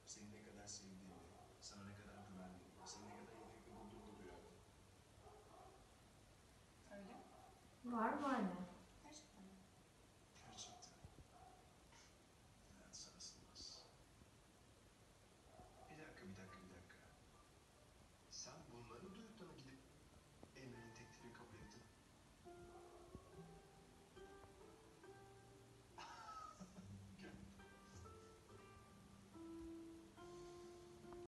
seni ne kadar sevdiğimi, sana ne kadar güvendiğimi, seni ne kadar ilgili bulduğumu duyardım. Öyle. Var mı anne?